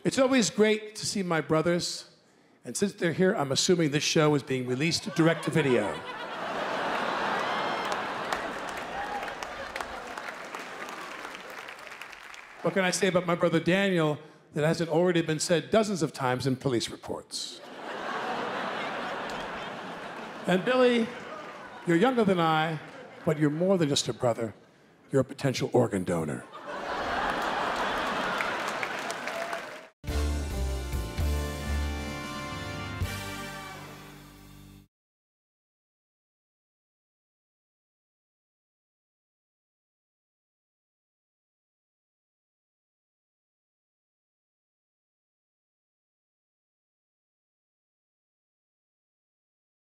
It's always great to see my brothers, and since they're here, I'm assuming this show is being released direct to video. What can I say about my brother Daniel that hasn't already been said dozens of times in police reports? And Billy, you're younger than I, but you're more than just a brother. You're a potential organ donor.